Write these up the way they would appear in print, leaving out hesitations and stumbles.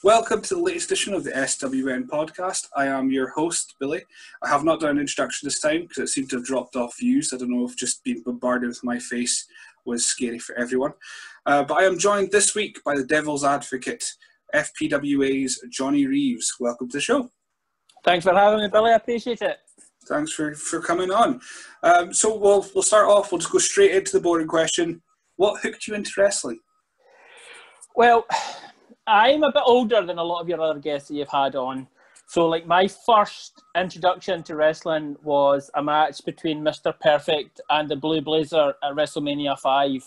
Welcome to the latest edition of the SWN Podcast. I am your host, Billy. I have not done an introduction this time because it seemed to have dropped off views. I don't know if just being bombarded with my face was scary for everyone. But I am joined this week by the Devil's Advocate, FPWA's Johnny Reaves. Welcome to the show. Thanks for having me, Billy. I appreciate it. Thanks for coming on. So we'll start off. We'll just go straight into the boring question. What hooked you into wrestling? Well, I'm a bit older than a lot of your other guests that you've had on. So, my first introduction to wrestling was a match between Mr. Perfect and the Blue Blazer at WrestleMania 5.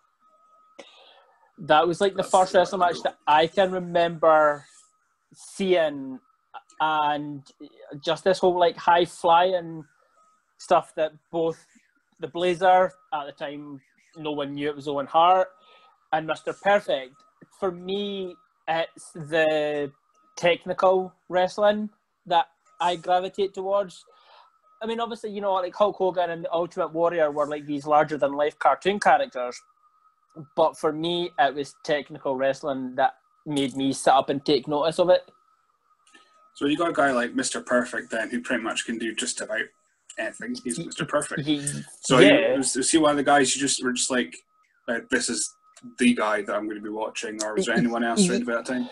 That was the first wrestling match that I can remember seeing, and just this whole high-flying stuff that both the Blazer, at the time no one knew it was Owen Hart, and Mr. Perfect. For me, it's the technical wrestling that I gravitate towards. I mean, obviously, Hulk Hogan and the Ultimate Warrior were these larger-than-life cartoon characters. But for me, it was technical wrestling that made me sit up and take notice of it. So you got a guy like Mr. Perfect then, who pretty much can do just about anything. He's Mr. Perfect. Was he one of the guys you were just like, this is the guy that I'm going to be watching, or was there anyone else around about that time?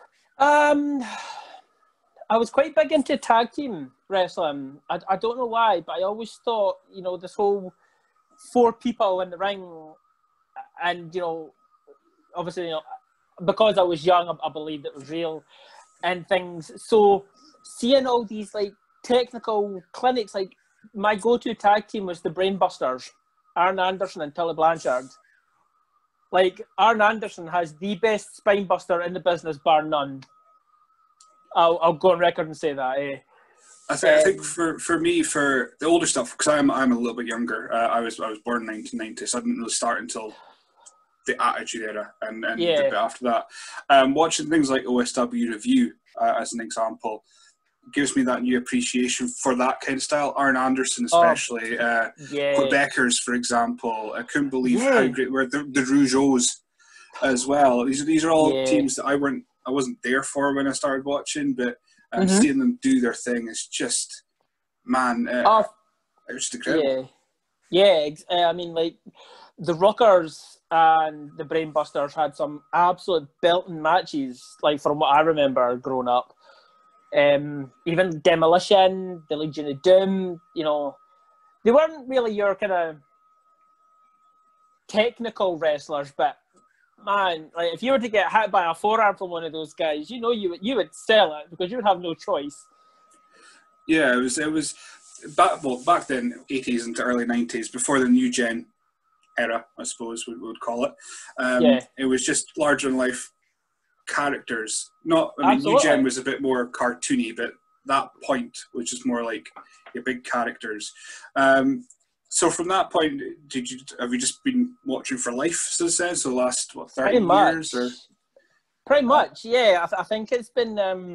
I was quite big into tag team wrestling. I don't know why, but I always thought, this whole 4 people in the ring, and, obviously, because I was young, I believed it was real and things. So seeing all these, technical clinics, my go-to tag team was the Brainbusters, Arn Anderson and Tully Blanchard. Arn Anderson has the best spine buster in the business, bar none. I'll go on record and say that. I think for me, for the older stuff, because I'm a little bit younger. I was born in 1990, so I didn't really start until the Attitude Era and a bit after that. Watching things like OSW Review, as an example, gives me that new appreciation for that kind of style. Arn Anderson, especially. Quebecers, for example. I couldn't believe how great were the Rougeaus as well. These are all teams that I wasn't there for when I started watching, but seeing them do their thing is just, man, it was just incredible. I mean, the Rockers and the Brainbusters had some absolute belting matches, from what I remember growing up. Even Demolition, the Legion of Doom, they weren't really your kind of technical wrestlers, but man, if you were to get hit by a forearm from one of those guys, you would sell it because you would have no choice. Yeah, it was back then, 80s into early 90s, before the new gen era, I suppose we would call it. It was just larger than life characters. New gen was a bit more cartoony, but that point was just more like your big characters. So from that point, have you just been watching for life since then? So the last 30 years, or pretty much, yeah. I think it's been,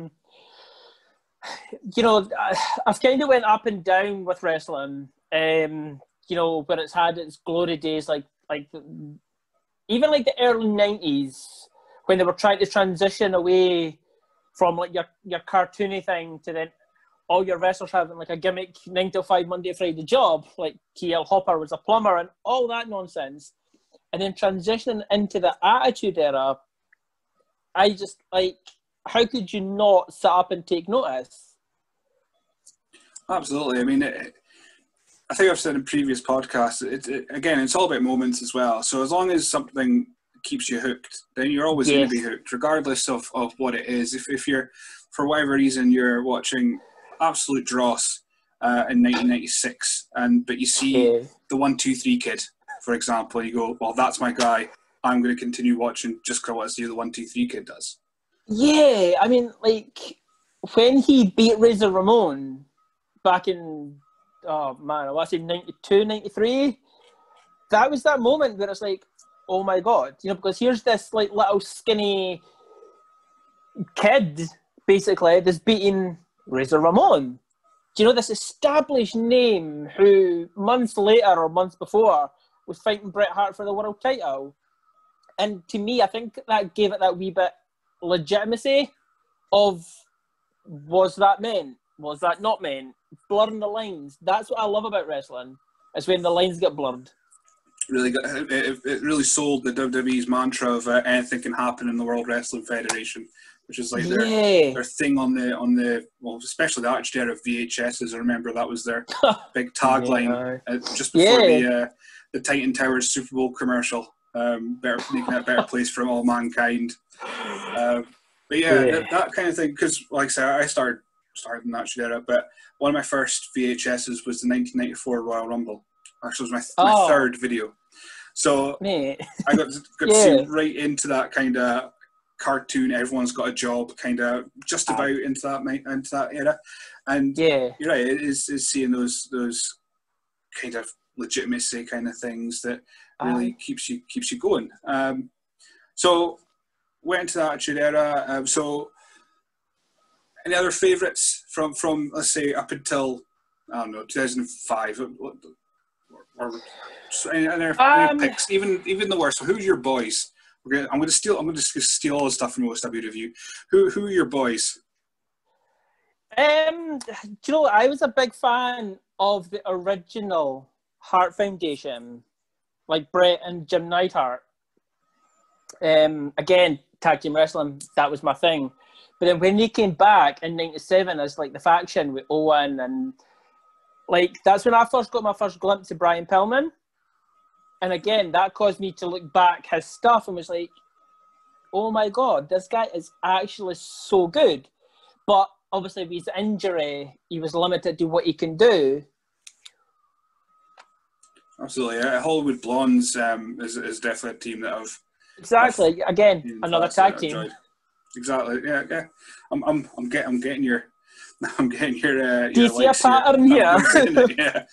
I've kind of went up and down with wrestling. But it's had its glory days, even the early 90s. When they were trying to transition away from your cartoony thing to then all your wrestlers having a gimmick 9 to 5 Monday to Friday job, like TL Hopper was a plumber and all that nonsense, and then transitioning into the Attitude Era, I just how could you not sit up and take notice? Absolutely. I mean, I think I've said in previous podcasts, again, it's all about moments as well. So as long as something keeps you hooked, then you're always going to be hooked, regardless of what it is. If you're, for whatever reason, you're watching Absolute Dross in 1996, but you see the 1-2-3 Kid, for example, you go, well, that's my guy. I'm going to continue watching just because I want to see what the 1-2-3 Kid does. Yeah, I mean, when he beat Razor Ramon back in, I want to say 92, 93, that was that moment where it's oh my God, because here's this little skinny kid, basically, that's beating Razor Ramon. This established name who months later or months before was fighting Bret Hart for the world title. And to me, I think that gave it that wee bit legitimacy of, was that meant? Was that not meant? Blurring the lines. That's what I love about wrestling. It's when the lines get blurred. Really it really sold the WWE's mantra of anything can happen in the World Wrestling Federation, which is like their thing on the well, especially the Attitude Era VHSs. I remember that was their big tagline just before the Titan Towers Super Bowl commercial. Making it a better place for all mankind. But that kind of thing, because like I said, I started in that Era, but one of my first VHSs was the 1994 Royal Rumble. Actually, it was my third video. So I got to see right into that kind of cartoon, everyone's got a job, kind of just about into that era. And you're right, it is seeing those kind of legitimacy kind of things that really keeps you going. So went into that Attitude Era. So any other favourites from let's say up until, I don't know, 2005 or any picks, even the worst. So who's your boys? I'm going to steal all the stuff from OSW. Who are your boys? Do you know, I was a big fan of the original Hart Foundation, like Brett and Jim Neidhart. Again, tag team wrestling, that was my thing. But then when they came back in '97 as like the faction with Owen, and like that's when I first got my first glimpse of Brian Pillman. And again, that caused me to look back his stuff and was like, oh my God, this guy is actually so good. But obviously with his injury, he was limited to what he can do. Absolutely, yeah. Hollywood Blondes is definitely a team that I've... Exactly, again, another tag team. Enjoyed. Exactly, yeah. I'm getting your DC pattern here.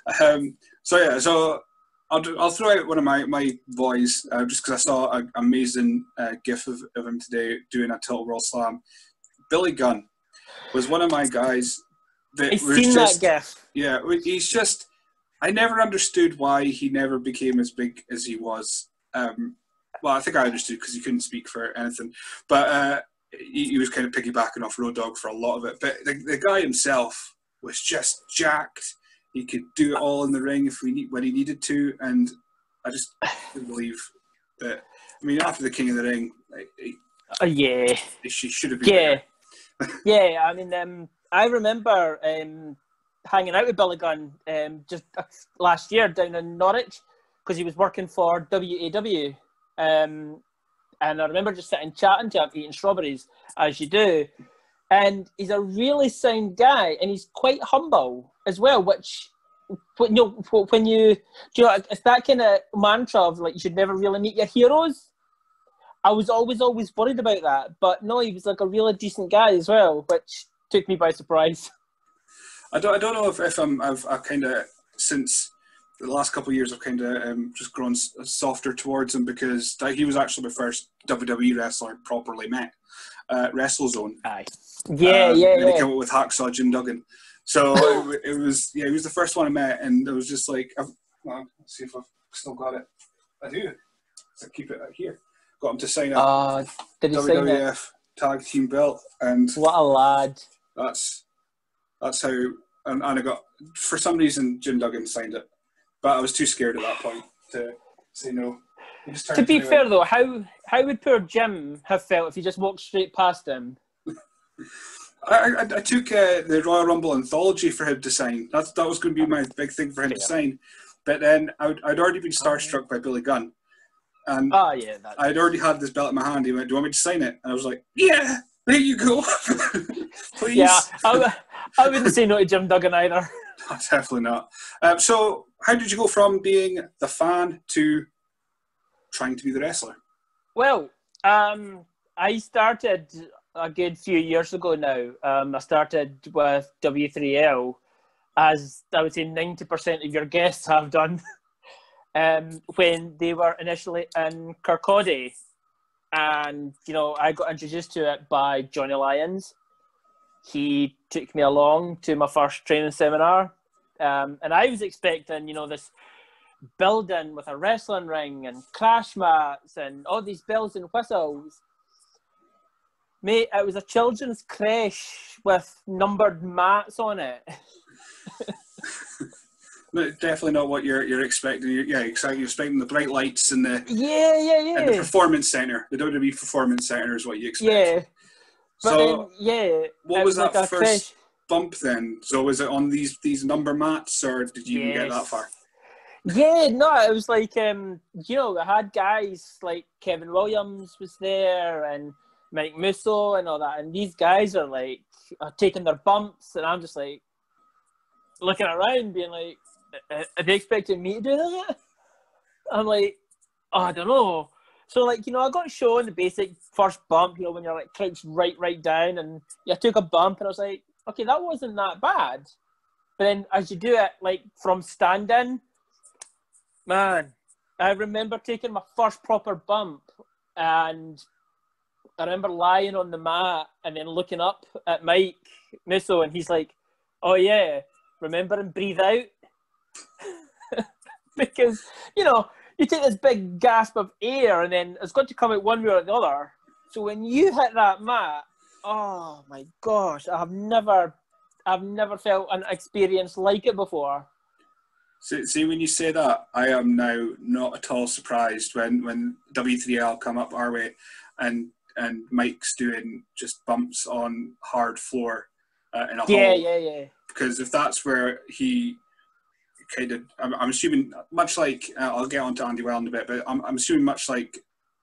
So I'll throw out one of my boys just because I saw an amazing gif of him today doing a Total World Slam. Billy Gunn was one of my guys. I've seen that gif. Yeah, he's just... I never understood why he never became as big as he was. Well, I think I understood because he couldn't speak for anything. But he was kind of piggybacking off Road Dogg for a lot of it. But the guy himself was just jacked. He could do it all in the ring when he needed to. And I just couldn't believe that. I mean, after the King of the Ring, she should have been there. I mean, I remember hanging out with Billy Gunn just last year down in Norwich because he was working for WAW. And I remember just sitting chatting to him, eating strawberries, as you do. And he's a really sound guy, and he's quite humble as well, which, when you it's that kind of mantra of like, you should never really meet your heroes. I was always worried about that. But no, he was like a really decent guy as well, which took me by surprise. I don't know if I've kind of, since the last couple of years, I've kind of just grown softer towards him because he was actually my first WWE wrestler I properly met. WrestleZone. Aye. And he came up with Hacksaw Jim Duggan. So it was, he was the first one I met, and it was just like, let's see if I've still got it. I do. So keep it here. Got him to sign up WWF Tag Team Belt, and what a lad. That's how, and I got, for some reason, Jim Duggan signed it. But I was too scared at that point to say no. To be fair, though, how would poor Jim have felt if he just walked straight past him? I took the Royal Rumble anthology for him to sign. That was going to be my big thing for him to sign. But then I'd already been starstruck by Billy Gunn. And I'd already had this belt in my hand. He went, "Do you want me to sign it?" And I was like, "Yeah, there you go." Please. Yeah, I wouldn't say no to Jim Duggan either. No, definitely not. So how did you go from being the fan to trying to be the wrestler? Well, I started a good few years ago now. I started with W3L, as I would say 90% of your guests have done, when they were initially in Kirkcaldy. And, I got introduced to it by Johnny Lyons. He took me along to my first training seminar. And I was expecting, this building with a wrestling ring and crash mats and all these bells and whistles. Mate, it was a children's creche with numbered mats on it. No, definitely not what you're expecting. You're expecting the bright lights and the and the performance center. The WWE Performance Center is what you expect. Yeah. But so then, what was that like first bump then? So was it on these number mats, or did you even get that far? Yeah, no, it was like we had guys like Kevin Williams was there and Mike Musso and all that, and these guys are like taking their bumps, and I'm just like looking around, being like, "Are they expecting me to do that?" I'm like, "Oh, I don't know." So like I got shown the basic first bump, when you're like crouched right down, and I took a bump, and I was like, "Okay, that wasn't that bad." But then as you do it like from standing, man, I remember taking my first proper bump, and I remember lying on the mat and then looking up at Mike Musso, and he's like, "Oh yeah, remember and breathe out." Because, you take this big gasp of air and then it's got to come out one way or the other. So when you hit that mat, oh my gosh, I've never felt an experience like it before. So, see, when you say that, I am now not at all surprised when W3L come up our way and Mike's doing just bumps on hard floor in a hall. Yeah. Because if that's where he kind of, I'm assuming, much like, I'll get on to Andy Well in a bit, but I'm assuming much like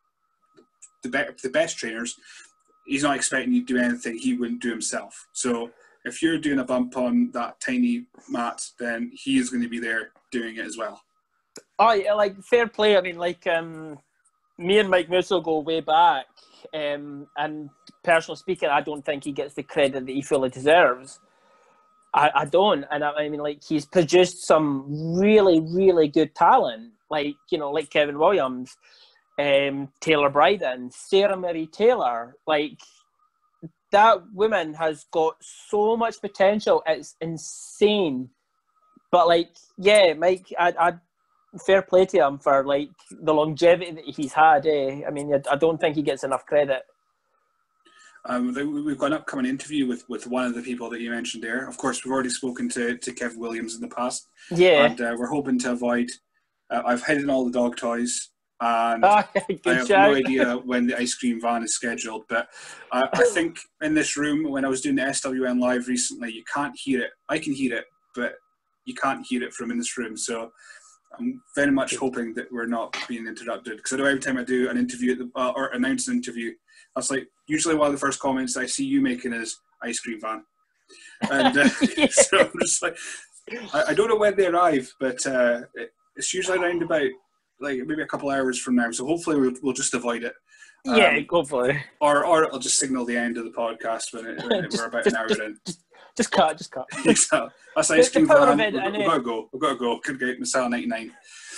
the best trainers, he's not expecting you to do anything he wouldn't do himself. So if you're doing a bump on that tiny mat, then he is going to be there doing it as well. Oh, yeah, like, fair play. I mean, like, me and Mike Musso go way back, and personally speaking, I don't think he gets the credit that he fully deserves. I don't, and I mean, like, he's produced some really, really good talent, like, like Kevin Williams, Taylor Bryden, Sarah Marie Taylor. Like, that woman has got so much potential, it's insane. But, like, yeah, Mike, I fair play to him for, like, the longevity that he's had. I mean, I don't think he gets enough credit. We've got an upcoming interview with one of the people that you mentioned there. Of course, we've already spoken to Kev Williams in the past. Yeah. And we're hoping to avoid... I've hidden all the dog toys, and I have no idea when the ice cream van is scheduled. But I think in this room, when I was doing the SWN Live recently, you can't hear it. I can hear it, but you can't hear it from in this room. So I'm very much hoping that we're not being interrupted. Because I know every time I do an interview or announce an interview, that's like usually one of the first comments I see you making is ice cream van. And so I'm just like, I don't know when they arrive, but it's usually around about like maybe a couple hours from now. So hopefully we'll just avoid it. Yeah, hopefully. Or it'll just signal the end of the podcast when we're about an hour in. Just cut. That's ice cream van. We've got to go. Could get Masala 99.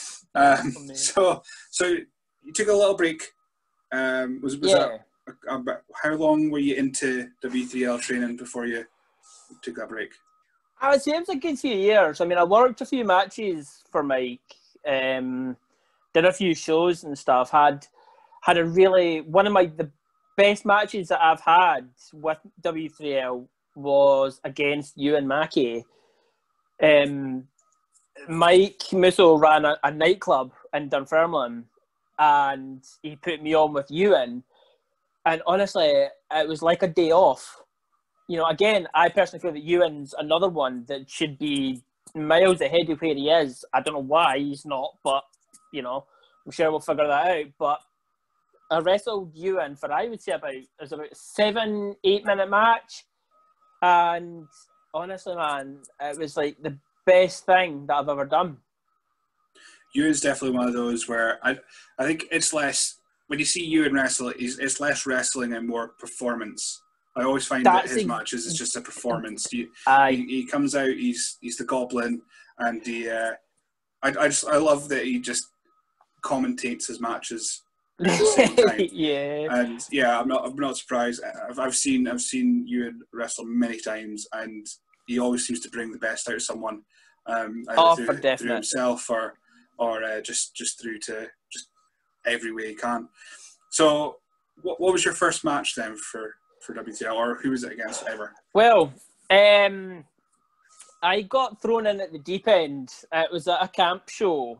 So you took a little break. Was that how long were you into W3L training before you took that break? I would say it was a good few years. I mean, I worked a few matches for Mike, did a few shows and stuff. Had a really one of the best matches that I've had with W3L was against Ewan Mackey. Mike Musso ran a nightclub in Dunfermline, and he put me on with Ewan. And honestly, it was like a day off. Again, I personally feel that Ewan's another one that should be miles ahead of where he is. I don't know why he's not, but, I'm sure we'll figure that out. But I wrestled Ewan for, I would say, about a 7-8 minute match. And honestly, man, it was like the best thing that I've ever done. Ewan's definitely one of those where I think it's less, when you see Ewan wrestle, it's less wrestling and more performance. I always find that his matches is just a performance. He comes out, he's the Goblin, and I love that he just commentates his matches at the same time. Yeah. And yeah, I'm not surprised. I've seen Ewan wrestle many times, and he always seems to bring the best out of someone. Either through himself or just through to just every way he can. So, what was your first match then for for WTL, or who was it against ever? Well, I got thrown in at the deep end. It was at a camp show.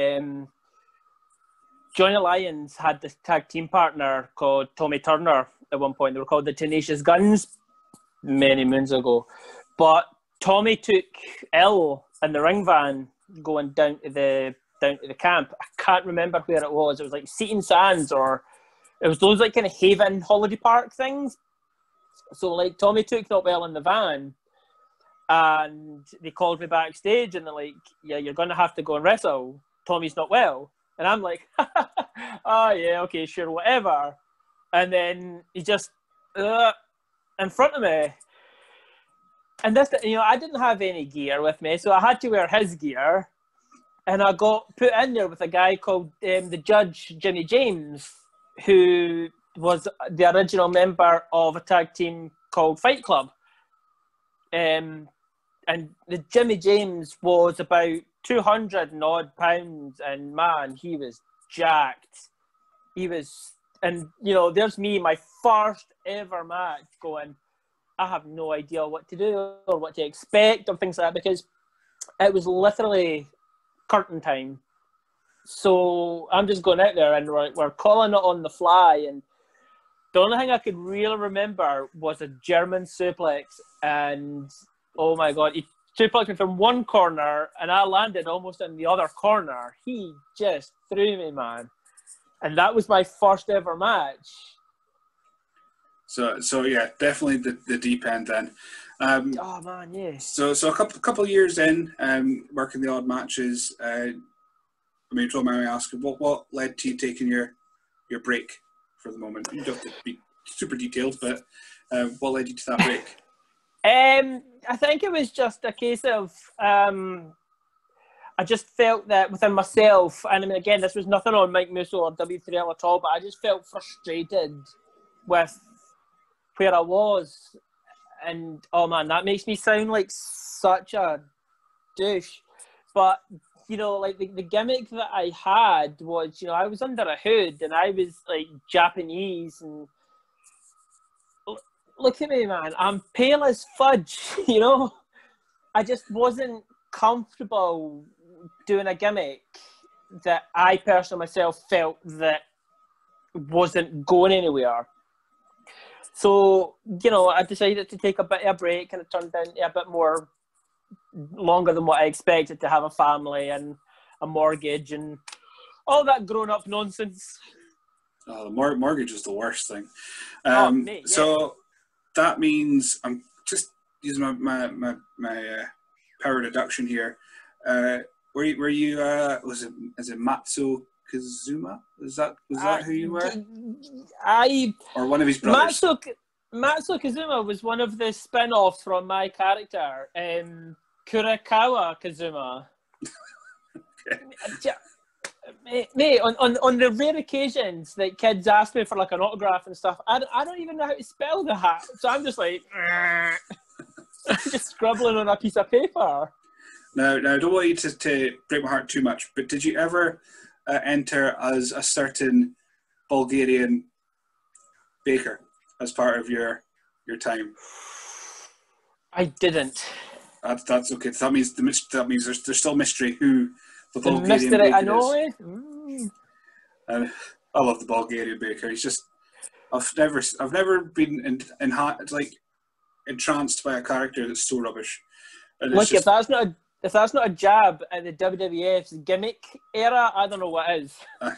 Johnny Lyons had this tag team partner called Tommy Turner at one point. They were called the Tenacious Guns many moons ago. But Tommy took ill in the ring van going down to the camp. I can't remember where it was. It was like Seaton Sands, or it was those like kind of Haven holiday park things. So like Tommy took not well in the van, and they called me backstage and they're like, yeah, you're going to have to go and wrestle. Tommy's not well. And I'm like, oh yeah, okay, sure, whatever. And then he just in front of me. And this, I didn't have any gear with me, so I had to wear his gear. And I got put in there with a guy called the Judge Jimmy James, who was the original member of a tag team called Fight Club. And the Jimmy James was about 200 and odd pounds, and man, he was jacked. He was, and there's me, my first ever match, going, I have no idea what to do or what to expect or things like that, because it was literally curtain time. So I'm just going out there and we're calling it on the fly, and the only thing I could really remember was a German suplex, and oh my God, he suplexed me from one corner and I landed almost in the other corner. He just threw me, man. And that was my first ever match. So yeah, definitely the deep end then. Oh man, yeah. So a couple of years in, working the odd matches. Don't mind me asking, what led to you taking your break for the moment? You don't have to be super detailed, but what led you to that break? I think it was just a case of I just felt that within myself, and I mean, again, this was nothing on Mike Musso or W3L at all, but I just felt frustrated with where I was. And oh man, that makes me sound like such a douche. But like the gimmick that I had was, I was under a hood and I was like Japanese, and look at me, man, I'm pale as fudge. I just wasn't comfortable doing a gimmick that I personally myself felt that wasn't going anywhere. So, I decided to take a bit of a break, and it turned into a bit more longer than what I expected, to have a family and a mortgage and all that grown-up nonsense. Oh, the mortgage is the worst thing. Mate, yeah. So that means I'm just using my power deduction here. Were you is it Matsu Kazuma? Was that who you were? Or one of his brothers? Matsu Kazuma was one of the spin-offs from my character, Kurakawa Kazuma. Okay. Mate, on the rare occasions that kids ask me for like an autograph and stuff, I don't even know how to spell that. So I'm just like, just scribbling on a piece of paper. Now, I don't want you to break my heart too much, but did you ever enter as a certain Bulgarian baker as part of your time? I didn't. That's okay. That means there's still mystery who the Bulgarian mystery, baker I know is. It. I love the Bulgarian baker. He's just I've never been entranced by a character that's so rubbish. And look, if that's not a jab at the WWF's gimmick era, I don't know what is.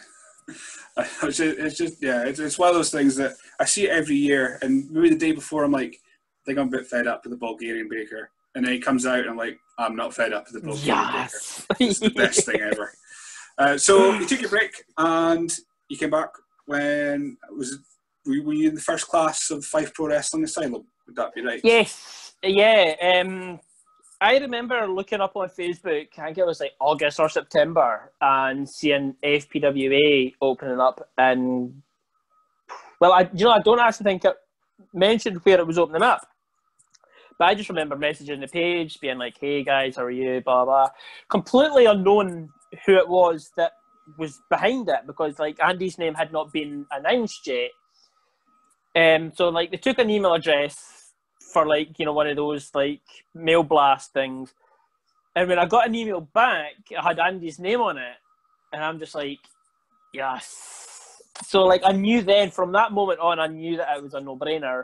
It's one of those things that I see it every year, and maybe the day before I'm like, I think I'm a bit fed up with the Bulgarian baker, and then he comes out and I'm like, I'm not fed up with the Bulgarian baker. It's the best thing ever. So you took your break and you came back when were you in the first class of Fife Pro Wrestling Asylum? Would that be right? Yes, yeah. I remember looking up on Facebook, I think it was like August or September, and seeing FPWA opening up. And, well, I don't actually think it mentioned where it was opening up. But I just remember messaging the page, being like, hey guys, how are you, blah, blah. Completely unknown who it was that was behind it, because like Andy's name had not been announced yet. So like they took an email address for like, you know, one of those like mail blast things. And when I got an email back, it had Andy's name on it. And I'm just like, yes. So like I knew then, from that moment on, I knew that it was a no-brainer.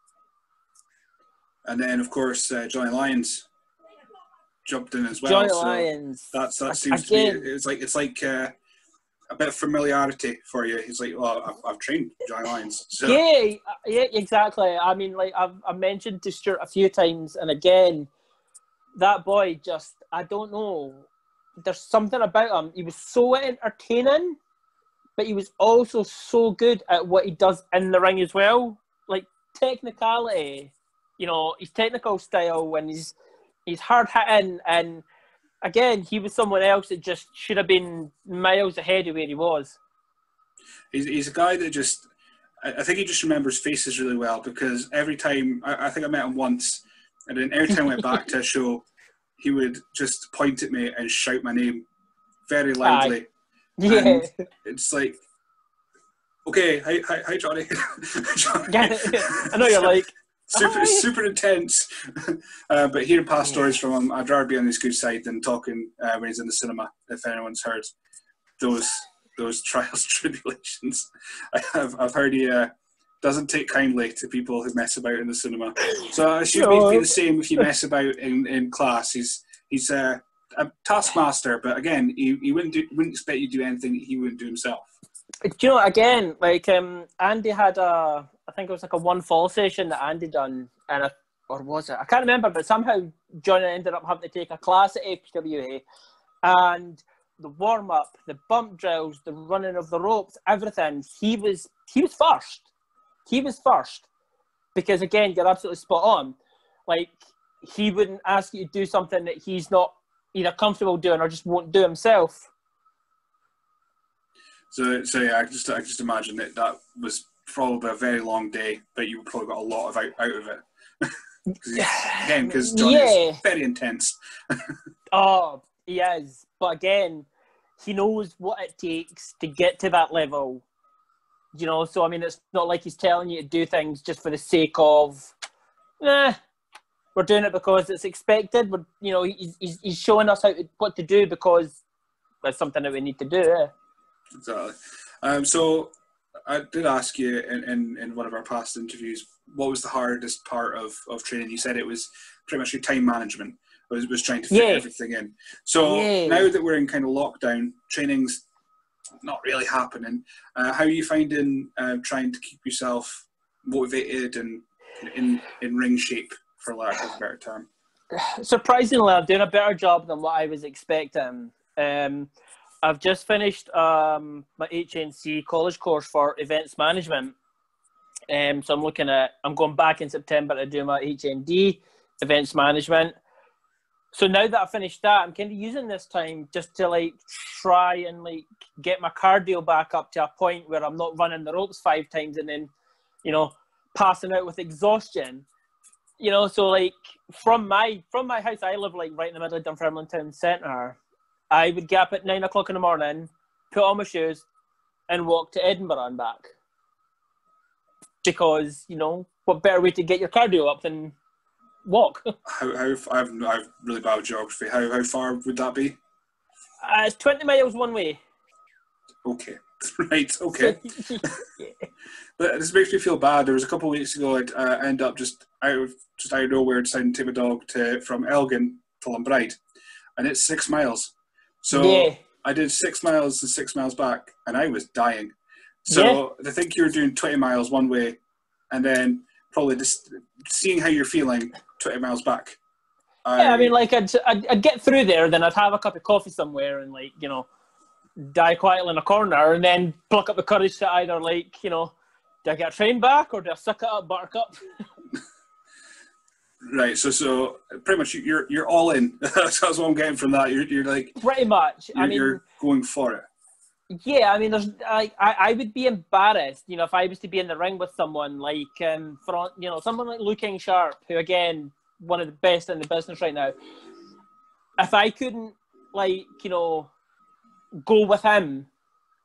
And then of course Johnny Lyons jumped in as well. Johnny so Lyons. That seems to be, it's like a bit of familiarity for you. He's like, well, I've trained Johnny Lyons. So. Yeah, exactly. I mean, like I've mentioned to Stuart a few times, and again, that boy just, I don't know. There's something about him. He was so entertaining, but he was also so good at what he does in the ring as well. Like technicality, you know, his technical style when he's hard hitting, and again, he was someone else that just should have been miles ahead of where he was. He's a guy that just, I think he just remembers faces really well, because every time, I think I met him once, and then every time I went back to a show, he would just point at me and shout my name very loudly. Yeah. And it's like, okay, hi Johnny. Johnny. I know you're like, super intense. But hearing past stories from him, I'd rather be on his good side than talking when he's in the cinema, if anyone's heard those trials, tribulations. I've heard he doesn't take kindly to people who mess about in the cinema. So I assume he'd be the same if you mess about in class. He's a taskmaster, but again, he wouldn't expect you to do anything he wouldn't do himself. Do you know, again, like Andy had I think it was like a one fall session that Andy done, or was it? I can't remember, but somehow Johnny ended up having to take a class at FPWA, and the warm up, the bump drills, the running of the ropes, everything. He was first. He was first, because again, you're absolutely spot on. Like, he wouldn't ask you to do something that he's not either comfortable doing or just won't do himself. So yeah, I just imagine that was probably a very long day, but you probably got a lot of out of it. Because Johnny is very intense. Oh, he is. But again, he knows what it takes to get to that level. You know, so I mean, it's not like he's telling you to do things just for the sake of, we're doing it because it's expected. But you know, he's showing us what to do because that's something that we need to do. Yeah. Exactly. So I did ask you in one of our past interviews, what was the hardest part of training? You said it was pretty much your time management. Was trying to fit everything in. So now that we're in kind of lockdown, training's not really happening. How are you finding trying to keep yourself motivated and in ring shape, for lack of a better term? Surprisingly, I'm doing a better job than what I was expecting. I've just finished my HNC college course for events management. So I'm going back in September to do my HND, events management. So now that I've finished that, I'm kind of using this time just to like try and like get my cardio back up to a point where I'm not running the ropes 5 times and then, you know, passing out with exhaustion. You know, so like from my house, I live like right in the middle of Dunfermline Town Centre. I would get up at 9 o'clock in the morning, put on my shoes, and walk to Edinburgh and back. Because, you know, what better way to get your cardio up than walk? I've really bad geography. How far would that be? It's 20 miles one way. Okay. Right, okay. But this makes me feel bad. There was a couple of weeks ago, I ended up just out of nowhere deciding to take my dog from Elgin to Lumbride, and it's 6 miles. So I did 6 miles and 6 miles back, and I was dying. So to think you're doing 20 miles one way, and then probably just seeing how you're feeling 20 miles back. I mean, like I'd get through there, then I'd have a cup of coffee somewhere, and like, you know, die quietly in a corner, and then pluck up the courage to either like, you know, do I get a train back or do I suck it up, buttercup? Right, so pretty much you're all in. That's what I'm getting from that. You're like pretty much. You're going for it. Yeah, I mean, there's I would be embarrassed, you know, if I was to be in the ring with someone like someone like Luke King Sharp, who again one of the best in the business right now. If I couldn't, like, you know, go with him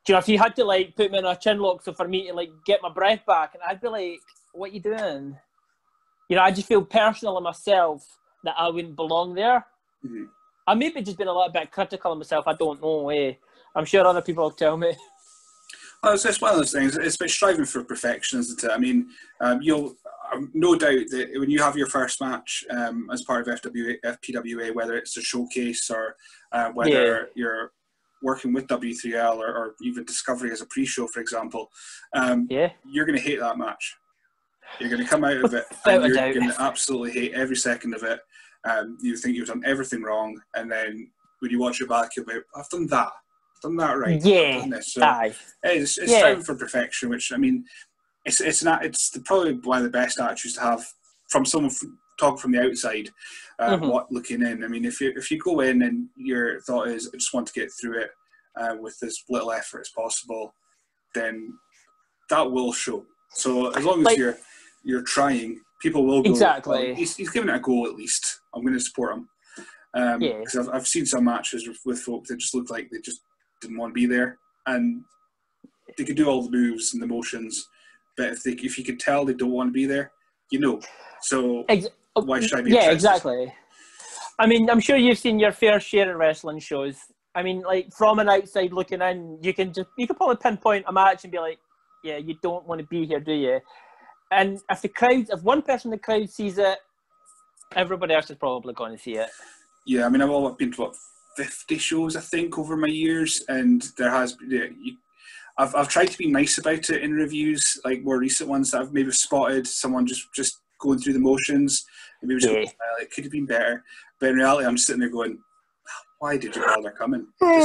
you know, if you had to like put me in a chin lock so for me to like get my breath back, and I'd be like, what are you doing? You know, I just feel personally myself that I wouldn't belong there. Mm-hmm. I maybe just been a little bit critical of myself. I don't know. I'm sure other people will tell me. Well, it's one of those things. It's about striving for perfection, isn't it? I mean, you'll no doubt that when you have your first match as part of FPWA, whether it's a showcase or whether you're working with W3L or even Discovery as a pre-show, for example, you're going to hate that match. You're going to come out of it and you're going to absolutely hate every second of it. You think you've done everything wrong, and then when you watch it back, you'll be, I've done that right. Yeah, I've done this. So it's striving for perfection, which I mean, it's probably one of the best attitudes to have from someone talking from the outside, what looking in. I mean, if you go in and your thought is I just want to get through it with as little effort as possible, then that will show. So as long as you're trying, people will go. Exactly. Well, he's giving it a go at least. I'm going to support him. Because I've seen some matches with folk that just looked like they just didn't want to be there, and they could do all the moves and the motions, but if you could tell they don't want to be there, you know. So why should I be interested? Exactly. I mean, I'm sure you've seen your fair share of wrestling shows. I mean, like from an outside looking in, you can probably pinpoint a match and be like, yeah, you don't want to be here, do you? And if one person in the crowd sees it, everybody else is probably going to see it. Yeah, I mean, I've been to 50 shows, I think, over my years, and there has been. I've tried to be nice about it in reviews, like more recent ones that I've maybe spotted someone just going through the motions, and maybe just going, well, it could have been better. But in reality, I'm sitting there going, why did you bother coming?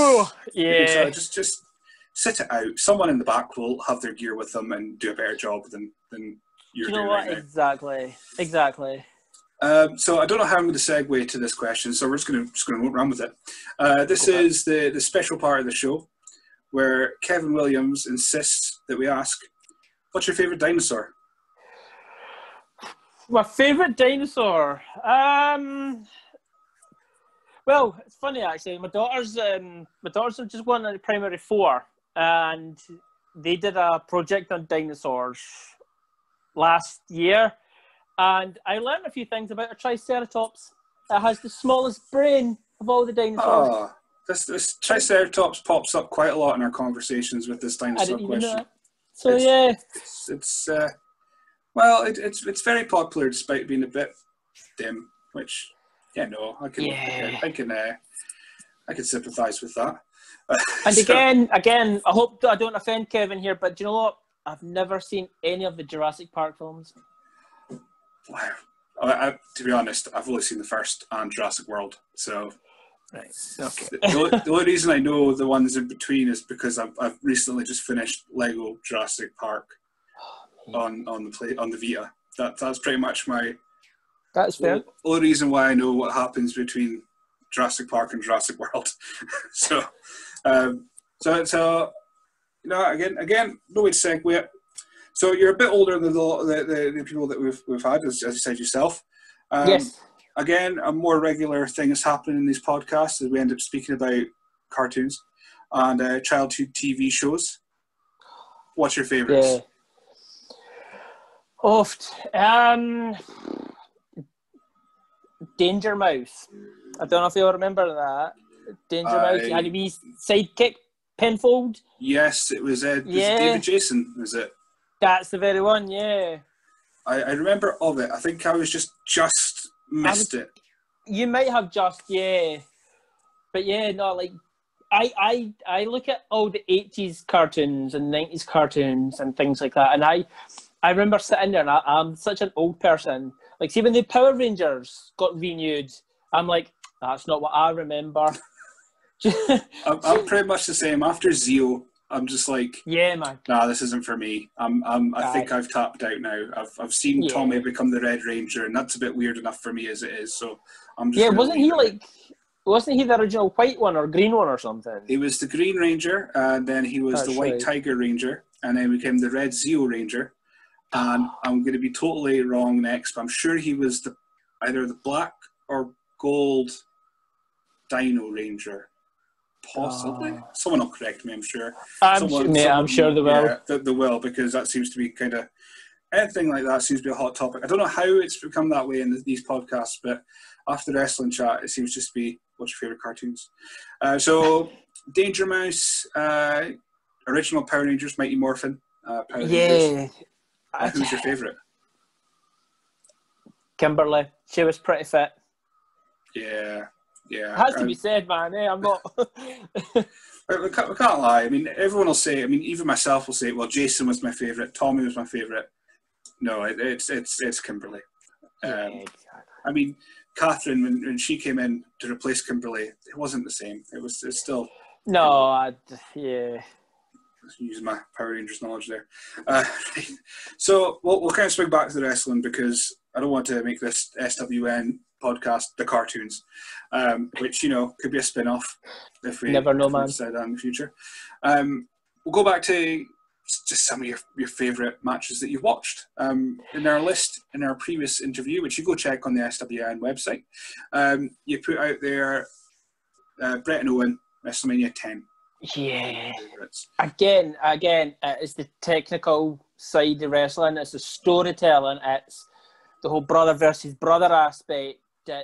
Just sit it out. Someone in the back will have their gear with them and do a better job than you're doing right now. Exactly. So I don't know how I'm going to segue to this question, so we're just going to run with it. This is the special part of the show where Kevin Williams insists that we ask, what's your favourite dinosaur? My favourite dinosaur? Well, it's funny actually. My daughters have just won at primary 4, and they did a project on dinosaurs last year. And I learned a few things about a Triceratops. It has the smallest brain of all the dinosaurs. Oh, this Triceratops pops up quite a lot in our conversations with this dinosaur question. So it's very popular despite being a bit dim. Which, I can sympathise with that. And again, I hope I don't offend Kevin here, but do you know what? I've never seen any of the Jurassic Park films. Wow. To be honest, I've only seen the first and Jurassic World. So, right. Okay. The only reason I know the ones in between is because I've recently just finished Lego Jurassic Park on the Vita. That's pretty much my. That's fair. The only reason why I know what happens between Jurassic Park and Jurassic World. So again, no way to segue it. So you're a bit older than the people that we've had, as you said yourself. Yes. Again, a more regular thing that's happening in these podcasts is we end up speaking about cartoons and childhood TV shows. What's your favourites? Danger Mouse. I don't know if you all remember that. Danger Mouse. You had a wee sidekick, Penfold. Yes, it was David Jason, was it? That's the very one, yeah. I remember of it. I think I was just missed it. You might have just, yeah. But yeah, no, like, I look at all the 80s cartoons and 90s cartoons and things like that, and I remember sitting there, and I'm such an old person. Like, see, when the Power Rangers got renewed, I'm like, that's not what I remember. I'm pretty much the same. After Zeo, I'm just like, yeah, man. Nah, this isn't for me. I think I've tapped out now. I've seen Tommy become the Red Ranger, and that's a bit weird enough for me as it is. So I'm just wasn't he the original white one or green one or something? He was the Green Ranger, and then he was the White Tiger Ranger, and then became the Red Zeo Ranger. And I'm going to be totally wrong next, but I'm sure he was either the black or gold Dino Ranger. Possibly. Someone will correct me, I'm sure. I'm sure they will. Yeah, they will, because that seems to be kind of... Anything like that seems to be a hot topic. I don't know how it's become that way in these podcasts, but after the wrestling chat, it seems just to be, what's your favourite cartoons? So, Danger Mouse, original Power Rangers, Mighty Morphin. Power Rangers. Who's your favourite? Kimberly. She was pretty fit. Yeah. It has to be said, man. I'm not... we can't lie. I mean, everyone will say... I mean, even myself will say, well, Jason was my favourite. Tommy was my favourite. No, it's Kimberly. Exactly. I mean, Catherine, when she came in to replace Kimberly, it wasn't the same. It's still... No, yeah. Use my Power Rangers knowledge there. So we'll kind of swing back to the wrestling, because I don't want to make this SWN podcast the cartoons, which, could be a spin-off if we never know, man. Decide that in the future. We'll go back to just some of your favourite matches that you've watched. In our list, in our previous interview, which you go check on the SWN website, you put out there Bret and Owen, WrestleMania 10. Yeah. Again, it's the technical side of wrestling. It's the storytelling. It's the whole brother versus brother aspect.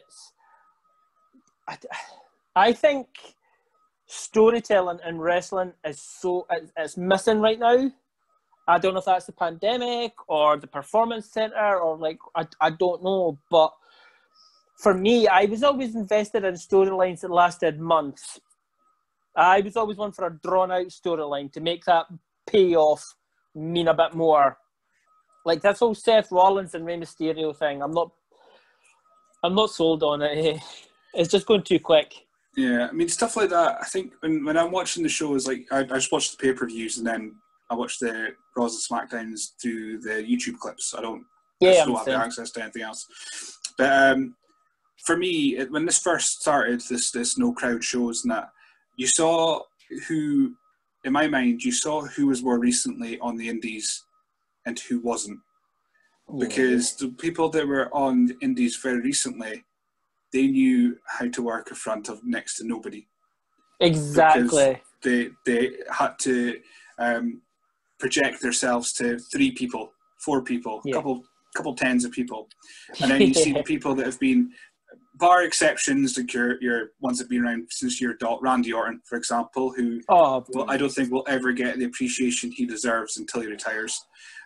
I think storytelling in wrestling it's missing right now. I don't know if that's the pandemic or the performance center or I don't know. But for me, I was always invested in storylines that lasted months. I was always one for a drawn-out storyline to make that payoff mean a bit more. Like this whole Seth Rollins and Rey Mysterio thing, I'm not sold on it. It's just going too quick. Yeah, I mean, stuff like that, I think when I'm watching the shows, like I just watch the pay-per-views and then I watch the Raws and SmackDowns through the YouTube clips. I don't have access to anything else. But for me, when this first started, this no crowd shows and that, you saw who was more recently on the indies and who wasn't. Because the people that were on the indies very recently, they knew how to work in front of next to nobody. Exactly. Because they had to project themselves to 3 people, 4 people, couple tens of people. And then you see the people that have been... Bar exceptions, like your ones that have been around since your Randy Orton, for example, who I don't think will ever get the appreciation he deserves until he retires.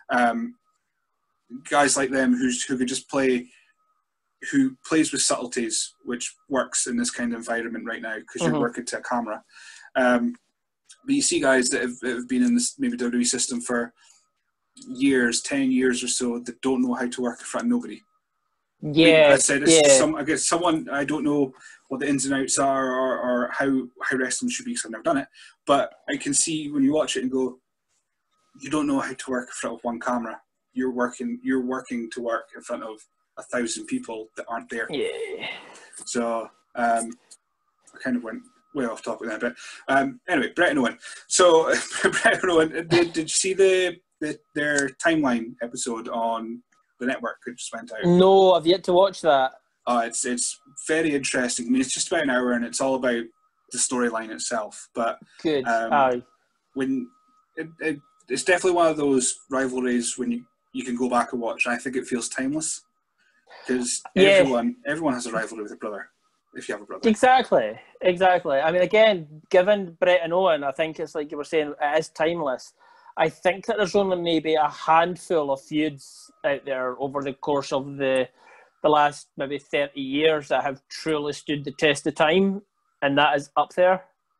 Guys like them who could just play, who plays with subtleties, which works in this kind of environment right now because you're working to a camera. But you see guys that have been in this maybe WWE system for years, 10 years or so, that don't know how to work in front of nobody. Yeah, I said I guess someone, I don't know what the ins and outs are or how wrestling should be because I've never done it, but I can see when you watch it and go, you don't know how to work in front of one camera. You're working to work in front of 1,000 people that aren't there. Yeah. So I kind of went way off topic there, but anyway, Bret and Owen. So Bret and Owen, did you see their timeline episode on the network that just went out? No, I've yet to watch that. It's very interesting. I mean, it's just about an hour, and it's all about the storyline itself. But good. When it's definitely one of those rivalries when you can go back and watch, and I think it feels timeless because everyone has a rivalry with a brother. If you have a brother, exactly. I mean, again, given Bret and Owen, I think it's like you were saying, it is timeless. I think that there's only maybe a handful of feuds out there over the course of the last maybe 30 years that have truly stood the test of time, and that is up there.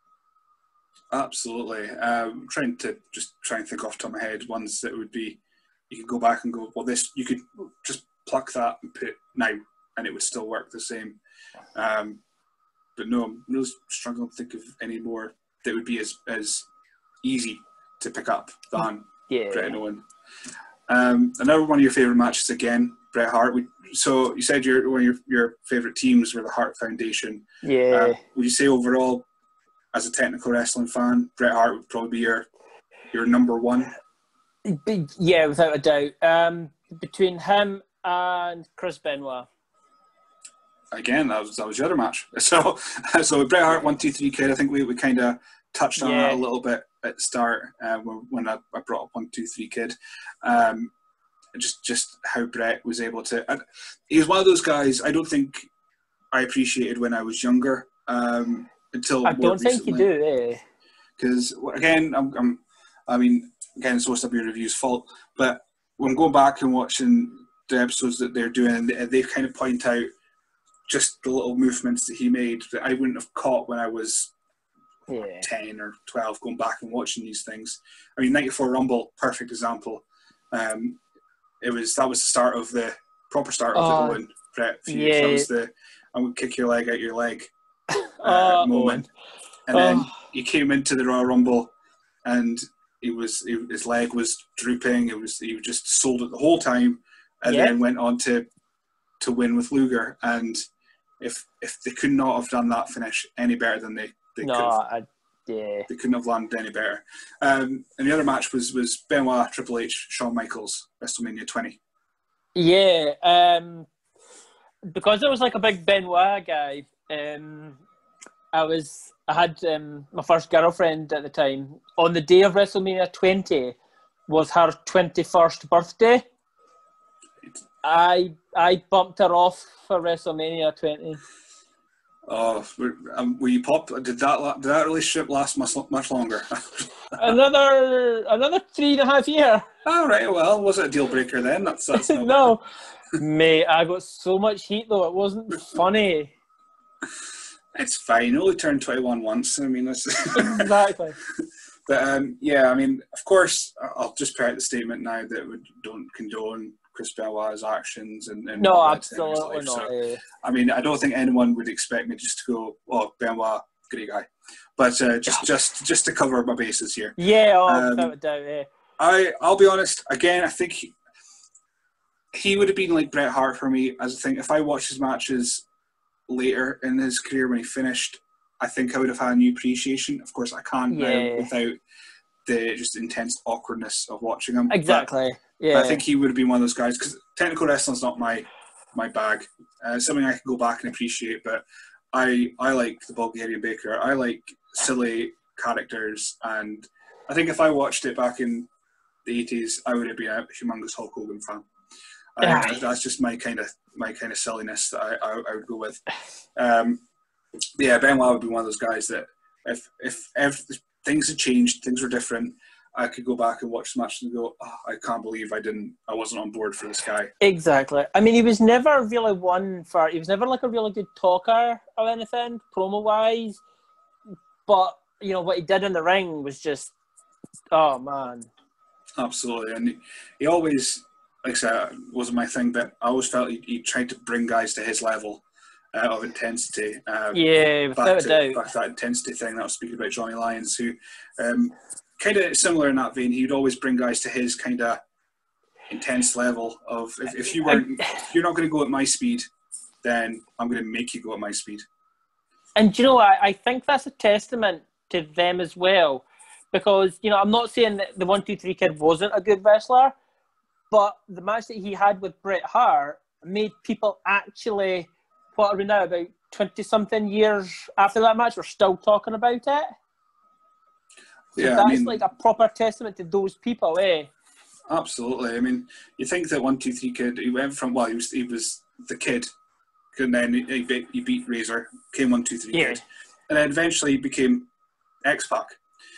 Absolutely. I'm trying to think off the top of my head ones that would be, you could go back and go, well, this, you could just pluck that and put now, and it would still work the same. But no, I'm really struggling to think of any more that would be as easy to pick up than Bret and Owen. Another one of your favourite matches again, Bret Hart. So you said one of your favourite teams were the Hart Foundation. Yeah. Would you say overall, as a technical wrestling fan, Bret Hart would probably be your number one? Yeah, without a doubt. Between him and Chris Benoit. again, that was the other match. So Bret Hart 1, 2, 3 Kid. I think we kind of touched on that a little bit at the start when I brought up 1, 2, 3 Kid. Just how Bret was able to. He was one of those guys I don't think I appreciated when I was younger. Until I don't think recently. you do, eh? Because again, again, it's OSW Review's fault, but when I'm going back and watching the episodes that they're doing, they kind of point out just the little movements that he made that I wouldn't have caught when I was 10 or 12, going back and watching these things. I mean, 94 Rumble, perfect example. That was the start of the proper start of the Owen Bret feud. That was the "I'm going to kick your leg out your leg" moment. And then he came into the Royal Rumble, and his leg was drooping. He was just sold it the whole time, and then went on to win with Luger. And if they could not have done that finish any better than they could have. They couldn't have landed any better. And the other match was Benoit, Triple H, Shawn Michaels, WrestleMania 20. Yeah, because I was like a big Benoit guy. I had my first girlfriend at the time. On the day of WrestleMania 20 was her 21st birthday. I bumped her off for WrestleMania 20. Oh, were you pop? Did that relationship last much longer? another 3.5 years. Oh, right. Well, was it a deal breaker then? That's no, mate. I got so much heat though. It wasn't funny. It's fine. You only turned 21 once. I mean, that's exactly. But yeah, I mean, of course, I'll just put out the statement now that we don't condone Chris Benoit's actions and no, absolutely not. So, I mean, I don't think anyone would expect me just to go, "Oh, Benoit, great guy," but just to cover my bases here. Yeah, without a doubt. Yeah. I'll be honest. Again, I think he would have been like Bret Hart for me. As I think, if I watched his matches later in his career when he finished, I think I would have had a new appreciation. Of course, I can't now without the just intense awkwardness of watching him. Exactly. But I think he would have been one of those guys, because technical wrestling's not my bag. Something I can go back and appreciate, but I like the Bulgarian Baker. I like silly characters, and I think if I watched it back in the 80s, I would have been a humongous Hulk Hogan fan. That's just my kind of silliness that I would go with. Yeah, Benoit would be one of those guys that if things had changed, things were different, I could go back and watch the match and go, "Oh, I can't believe I wasn't on board for this guy." Exactly. I mean, he was never really he was never like a really good talker or anything, promo wise. But you know what he did in the ring was just, oh man. Absolutely, and he always, like I said, it wasn't my thing, but I always felt he tried to bring guys to his level of intensity. Without a doubt. Back to that intensity thing that I was speaking about, Johnny Lyons, who kind of similar in that vein. He would always bring guys to his kind of intense level of if you're not going to go at my speed, then I'm going to make you go at my speed. And you know, I think that's a testament to them as well, because you know, I'm not saying that the 1, 2, 3 Kid wasn't a good wrestler, but the match that he had with Bret Hart made people actually, what are we now, about 20-something years after that match, we're still talking about it. So that's like a proper testament to those people, eh? Absolutely. I mean, you think that 1, 2, 3 Kid, he went from, well, he was the Kid, and then he beat Razor, came 1, 2, 3 Kid, and then eventually he became X-Pac,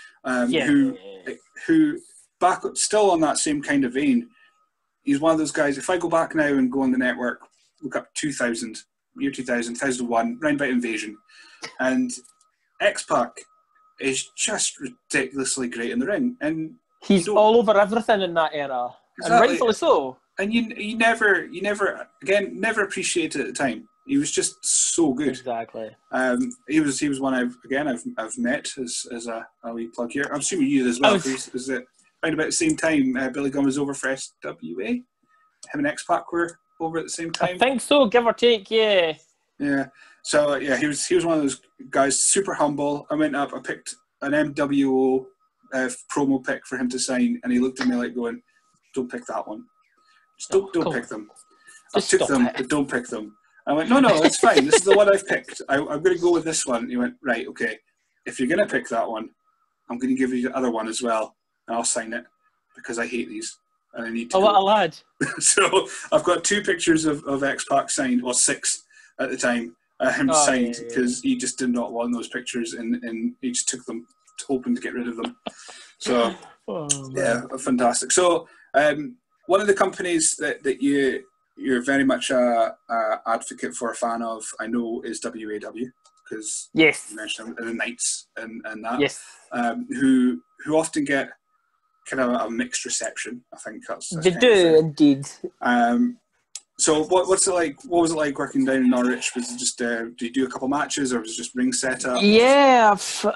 who back still on that same kind of vein. He's one of those guys. If I go back now and go on the network, look up 2000, year 2000, 2001, round about Invasion, and X-Pac is just ridiculously great in the ring, and he's all over everything in that era, exactly. And rightfully so. And you never appreciated it at the time. He was just so good. Exactly. He was one I've met as a wee plug here. I'm assuming you did as well. Is it around about the same time Billy Gunn was over for SWA? Him and X-Pac were over at the same time. I think so, give or take. Yeah. Yeah. So yeah, he was one of those guys, super humble. I went up, I picked an MWO promo pick for him to sign, and he looked at me like going, "Don't pick that one. Just don't pick them. I took them, but don't pick them." I went, no, it's fine. This is the one I've picked. I'm going to go with this one. And he went, right, okay. If you're going to pick that one, I'm going to give you the other one as well, and I'll sign it because I hate these and I need to. What a lad! So I've got 2 pictures of X-Pac signed, or 6 at the time, him signed because he just did not want those pictures, and he just took them, hoping to get rid of them. So yeah, fantastic. So one of the companies that you're very much a advocate for, a fan of, I know, is WAW, because yes, you mentioned the Knights and that. Yes. Who often get kind of a mixed reception. I think that's they do indeed. So what was it like working down in Norwich? Was it just did you do a couple matches, or was it just ring setup? Yeah,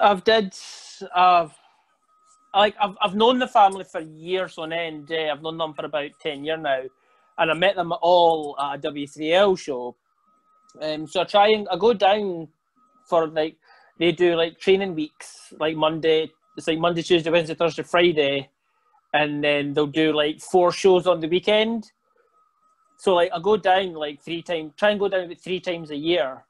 I've known the family for years on end. I've known them for about 10 years now, and I met them all at a W3L show. So I go down for like, they do like training weeks, like Monday. It's like Monday, Tuesday, Wednesday, Thursday, Friday, and then they'll do like 4 shows on the weekend. So like I go down like 3 times, try and go down about 3 times a year.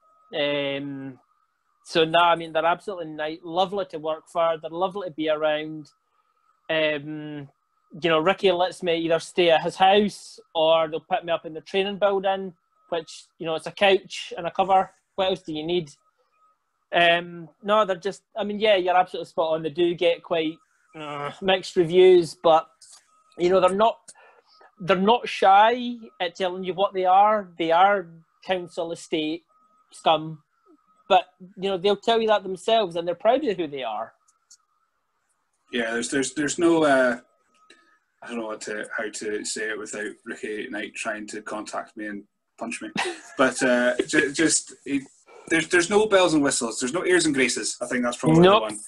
So now, I mean, they're absolutely lovely to work for. They're lovely to be around. You know, Ricky lets me either stay at his house or they'll put me up in the training building, which, you know, it's a couch and a cover. What else do you need? No, they're just, I mean, yeah, you're absolutely spot on. They do get quite mixed reviews, but, you know, they're not shy at telling you what they are. They are council estate scum, but, you know, they'll tell you that themselves, and they're proud of who they are. Yeah, there's no I don't know how to say it without Ricky Knight trying to contact me and punch me, but there's no bells and whistles. There's no airs and graces. I think that's probably the one.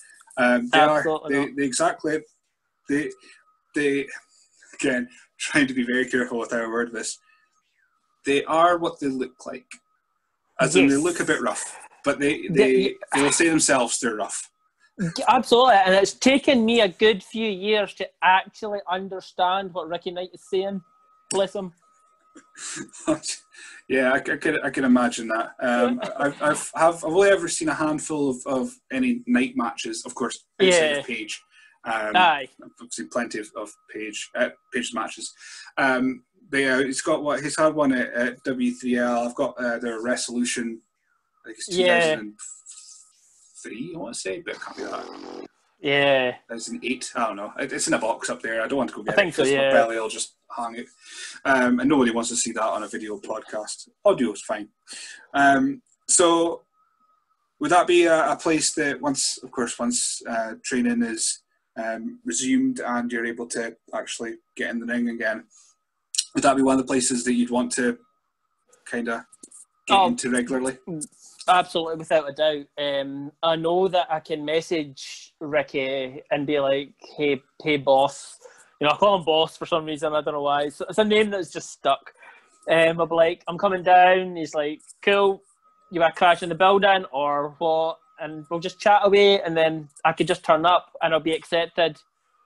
They again, trying to be very careful with how I word this. They are what they look like, as in they look a bit rough, but they will say themselves they're rough. Absolutely, and it's taken me a good few years to actually understand what Ricky Knight is saying. Bless him. Yeah, I can imagine that. I've only ever seen a handful of any night matches, of course, outside of Page. I've seen plenty of Page's matches. He's had one at W3L. I've got their Resolution. I think it's 2003. I want to say, but it can't be that. Yeah, 2008. I don't know. It's in a box up there. I don't want to go get it because my belly will just hang it. And nobody wants to see that on a video podcast. Audio is fine. So would that be a place that once training is resumed and you're able to actually get in the ring again, would that be one of the places that you'd want to kind of get into regularly? Absolutely, without a doubt. I know that I can message Ricky and be like, hey boss. You know, I call him boss for some reason. I don't know why. It's a name that's just stuck. I'll be like, I'm coming down. He's like, cool. You want to crash in the building or what? And we'll just chat away, and then I could just turn up and I'll be accepted.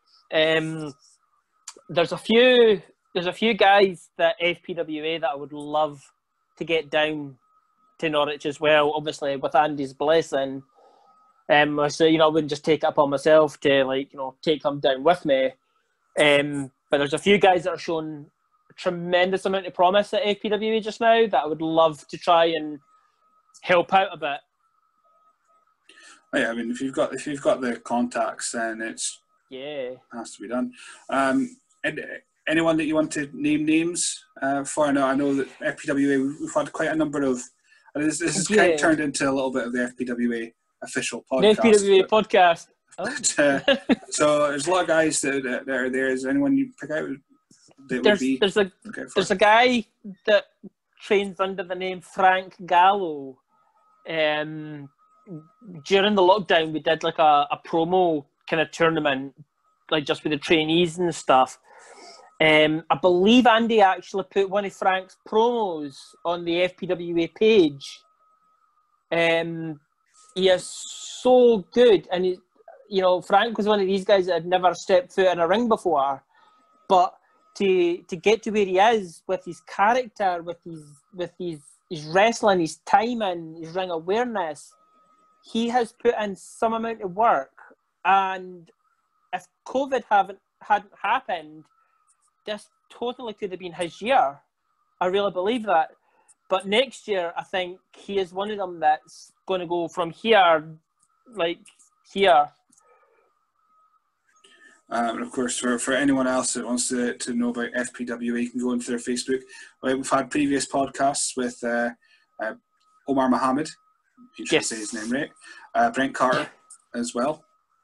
There's a few guys that FPWA that I would love to get down to Norwich as well, obviously with Andy's blessing. So, you know, I wouldn't just take it upon myself to, like, you know, take them down with me. But there's a few guys that are showing a tremendous amount of promise at FPWA just now that I would love to try and help out a bit. Oh, yeah, I mean, if you've got the contacts, then it has to be done. And anyone that you want to name names for? I know that FPWA, we've had quite a number of. This has kind of turned into a little bit of the FPWA official podcast. The FPWA podcast. But, so there's a lot of guys that are there. Is there anyone you pick out that would be? There's a guy that trains under the name Frank Gallo. During the lockdown, we did like a promo kind of tournament, like just with the trainees and stuff. I believe Andy actually put one of Frank's promos on the FPWA page. He is so good, and you know, Frank was one of these guys that had never stepped foot in a ring before, but to get to where he is with his character, with his his wrestling, his timing, his ring awareness, he has put in some amount of work. And if COVID hadn't happened, this totally could have been his year. I really believe that. But next year, I think he is one of them that's going to go from here, like here. And of course, for anyone else that wants to know about FPWA, you can go into their Facebook. We've had previous podcasts with Omar Mohammed, you should say his name right, Brent Carter as well.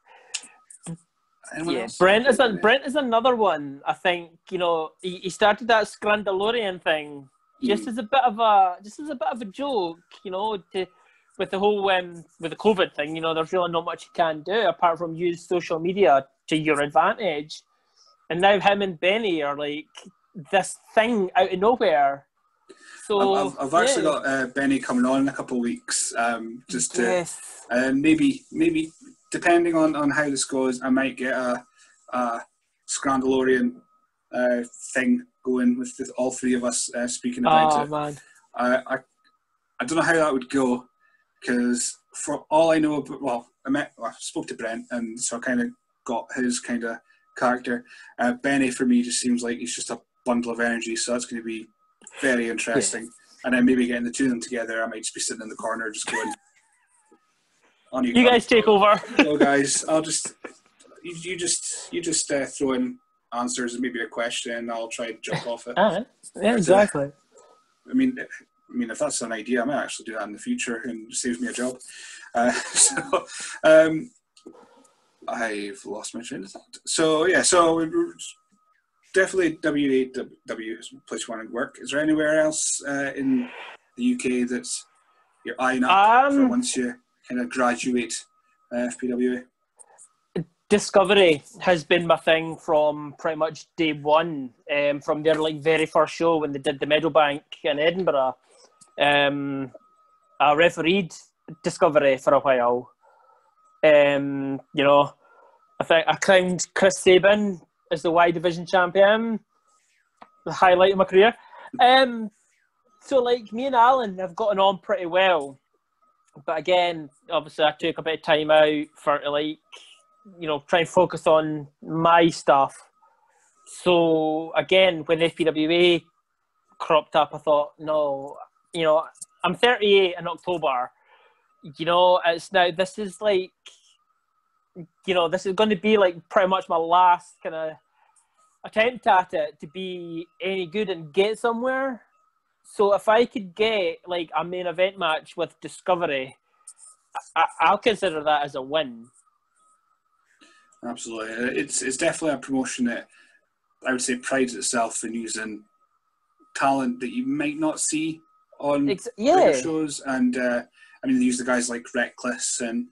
Brent is another one. I think, you know, he started that Scrandalorian thing just as a bit of a joke, you know, with the whole with the COVID thing. You know, there's really not much you can do apart from use social media to your advantage. And now him and Benny are like this thing out of nowhere. So I've actually got Benny coming on in a couple of weeks. Just to maybe depending on how this goes, I might get a Scrandalorian thing going with all three of us speaking about it. Man. I don't know how that would go, because for all I know, I spoke to Brent, and so I kind of got his kind of character. Benny for me just seems like he's just a bundle of energy, so that's going to be very interesting. Yeah. And then maybe getting the two of them together, I might just be sitting in the corner just going, on you guys take over. So guys, I'll just you just throw in answers and maybe a question, and I'll try to jump off it. Yeah, exactly. I mean, if that's an idea, I might actually do that in the future, and it saves me a job. I've lost my train of thought. So definitely WAW is a place you want to work. Is there anywhere else in the UK that's you're eyeing up for once you kind of graduate FPWA? Discovery has been my thing from pretty much day one. From their very first show when they did the Meadowbank in Edinburgh, I refereed Discovery for a while. You know, I think I crowned Chris Sabin as the Y Division champion, the highlight of my career. So me and Alan have gotten on pretty well, but again, obviously I took a bit of time out for try and focus on my stuff. So again, when FPWA cropped up, I thought, no, I'm 38 in October. It's now, this is this is going to be pretty much my last kind of attempt at it to be any good and get somewhere. So if I could get a main event match with Discovery, I'll consider that as a win. Absolutely. It's definitely a promotion that I would say prides itself in using talent that you might not see on bigger shows. And they use the guys like Reckless and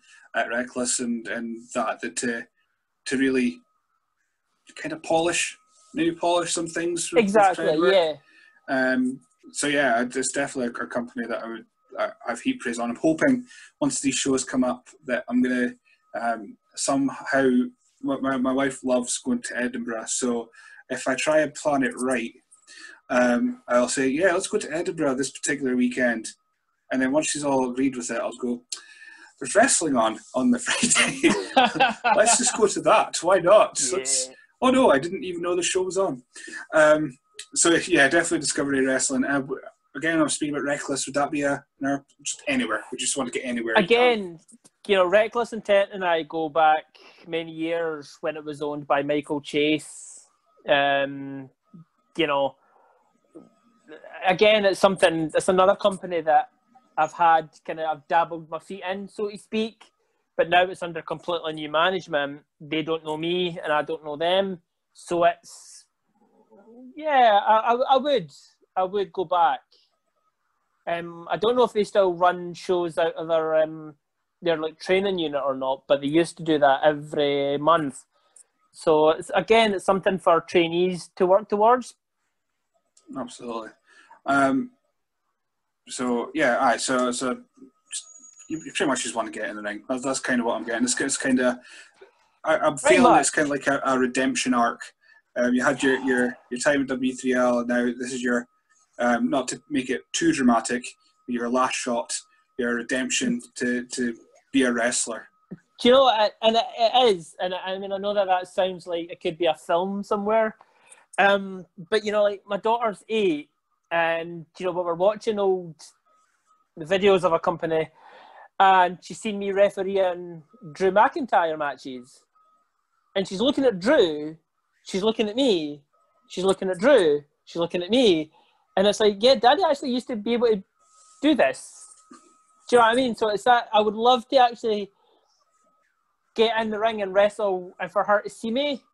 that to really kind of polish some things. Exactly, yeah. So yeah, it's definitely a company that I've heaped praise on. I'm hoping once these shows come up that I'm going to somehow. My wife loves going to Edinburgh, so if I try and plan it right, I'll say, yeah, let's go to Edinburgh this particular weekend. And then once she's all agreed with it, I'll go, there's wrestling on the Friday. Let's just go to that. Why not? Yeah. Oh, no, I didn't even know the show was on. So, yeah, definitely Discovery Wrestling. Again, I'm speaking about Reckless. Would that be just anywhere? We just want to get anywhere. Again, Reckless Intent and I go back many years when it was owned by Michael Chase. Again, it's another company that I've dabbled my feet in, so to speak, but now it's under completely new management. They don't know me and I don't know them. So it's, I would go back. I don't know if they still run shows out of their training unit or not, but they used to do that every month. So it's something for trainees to work towards. Absolutely. So you pretty much just want to get in the ring. That's kind of what I'm getting. It's kind of, I'm feeling it's kind of like a redemption arc. You had your time at W3L, and now this is your not to make it too dramatic, your last shot, your redemption to be a wrestler. Do you know what? And it is. And I mean, I know that sounds like it could be a film somewhere. But, you know, like my daughter's 8 and, you know, but we're watching old videos of a company and she's seen me refereeing Drew McIntyre matches. And she's looking at Drew, she's looking at me, she's looking at Drew, she's looking at me. And it's like, yeah, Daddy actually used to be able to do this. Do you know what I mean? So it's that I would love to actually get in the ring and wrestle and for her to see me.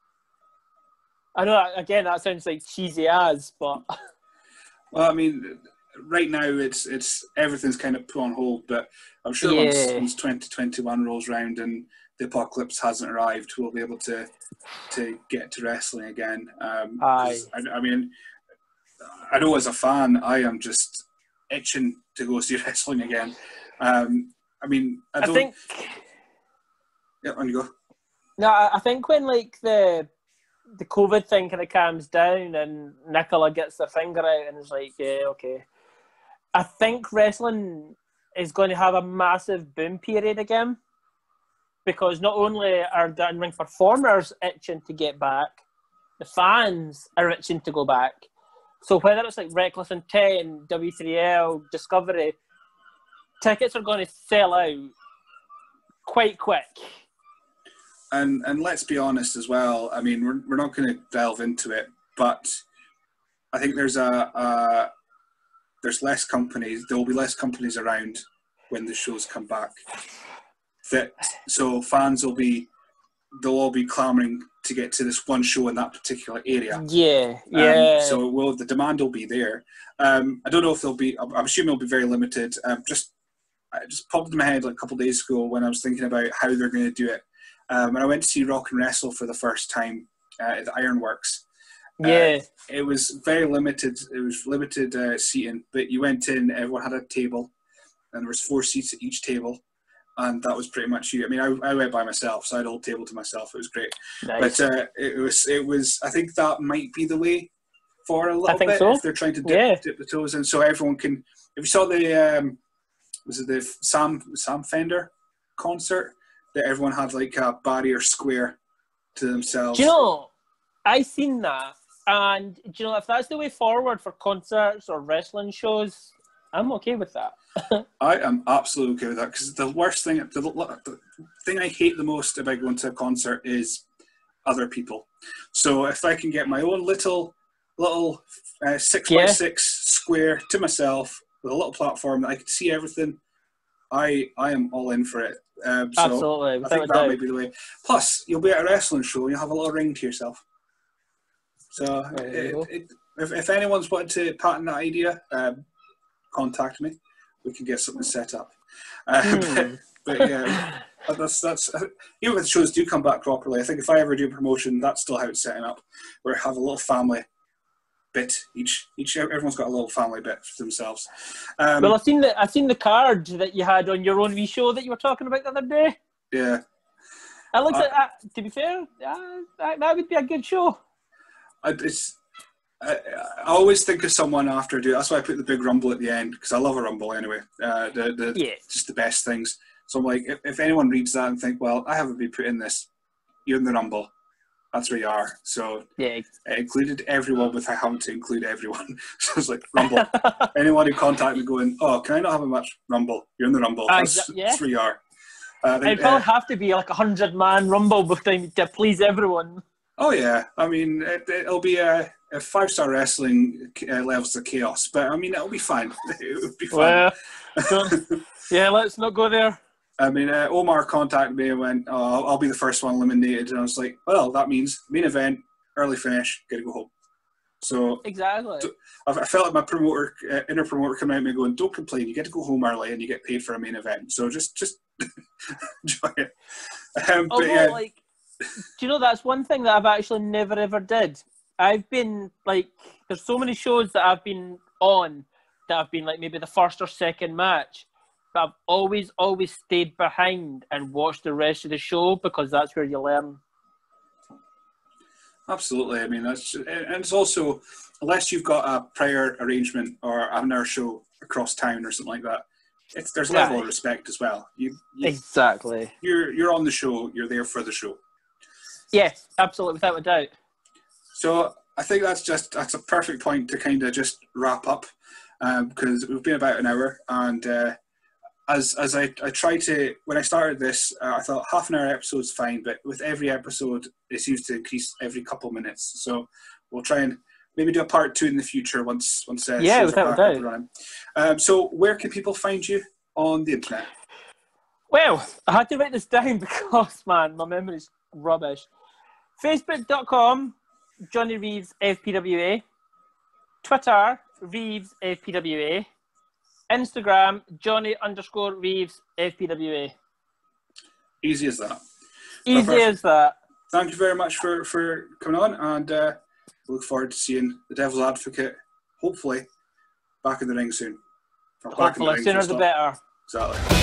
I know, again, that sounds like cheesy as, but... Well, I mean, right now it's everything's kind of put on hold, but I'm sure once 2021 rolls around and the apocalypse hasn't arrived, we'll be able to get to wrestling again. I mean, I know as a fan, I am just itching to go see wrestling again. I mean, I think... Yeah, on you go. No, I think when like the COVID thing kind of calms down and Nicola gets the finger out and is like, yeah, okay. I think wrestling is going to have a massive boom period again because not only are the in-ring performers itching to get back, the fans are itching to go back. So whether it's like Reckless Intent, W3L, Discovery, tickets are going to sell out quite quick. And let's be honest as well. I mean, we're not going to delve into it, but I think there's less companies. There will be less companies around when the shows come back. So fans they'll all be clamoring to get to this one show in that particular area. Yeah. So the demand will be there. I don't know if they'll be. I'm assuming it'll be very limited. I just popped in my head like a couple of days ago when I was thinking about how they're going to do it. And I went to see Rock and Wrestle for the first time at the Ironworks. Yeah. It was very limited. It was limited seating, but you went in, everyone had a table, and there was 4 seats at each table, and that was pretty much you. I mean, I went by myself, so I had a whole table to myself. It was great. Nice. But it was. I think that might be the way for a little bit if they're trying to dip the toes in, so everyone can. If you saw the was it the Sam Fender concert? That everyone had like a barrier square to themselves. Do you know, I seen that, and do you know, if that's the way forward for concerts or wrestling shows, I'm okay with that. I am absolutely okay with that because the worst thing, the thing I hate the most about going to a concert is other people. So if I can get my own little 6x6 square to myself with a little platform that I can see everything, I am all in for it. So absolutely. I think that might be the way. Plus, you'll be at a wrestling show and you'll have a little ring to yourself. So if anyone's wanted to patent that idea, contact me. We can get something set up. But yeah, that's even if the shows do come back properly, I think if I ever do a promotion, that's still how it's setting up. Where I have a little family bit each everyone's got a little family bit for themselves. Well, I've seen the card that you had on your own wee show that you were talking about the other day. Yeah, I looked at that. To be fair, that would be a good show. I always think of someone after I do it. That's why I put the big rumble at the end because I love a rumble anyway. Just the best things. So I'm like, if anyone reads that and think, well, I haven't been put in this, you're in the rumble. That's where you are. So it included everyone without having to include everyone. So it's like, Rumble. Anyone who contacted me going, oh, can I not have a match? Rumble. You're in the Rumble. That's where you are. It'd probably have to be like 100-man Rumble to please everyone. Oh, yeah. I mean, it'll be a 5-star wrestling levels of chaos. But, I mean, it'll be fine. It would be fun. Well, let's not go there. I mean, Omar contacted me and went, oh, I'll be the first one eliminated. And I was like, well, that means main event, early finish, get to go home. So exactly. I felt like my inner promoter coming at me going, don't complain, you get to go home early and you get paid for a main event. So just enjoy it. Do you know, that's one thing that I've actually never ever did. I've been like, there's so many shows that I've been on that have been like maybe the first or second match. But I've always stayed behind and watched the rest of the show because that's where you learn. Absolutely. I mean, and it's also, unless you've got a prior arrangement or another show across town or something like that, there's a level of respect as well. Exactly. You're on the show. You're there for the show. Yes, absolutely, without a doubt. So I think that's a perfect point to kind of just wrap up, because we've been about an hour, and as I try to, when I started this, I thought half an hour episode's fine, but with every episode it seems to increase every couple of minutes. So we'll try and maybe do a part 2 in the future once shows are back up and running. So where can people find you on the internet? Well, I had to write this down because, man, my memory's rubbish. Facebook.com, Johnny Reaves FPWA. Twitter, Reaves FPWA. Instagram, Johnny_Reaves FPWA. Easy as that. Easy as that. Thank you very much for coming on, and look forward to seeing the Devil's Advocate, hopefully, back in the ring soon. Hopefully, sooner the better. Exactly.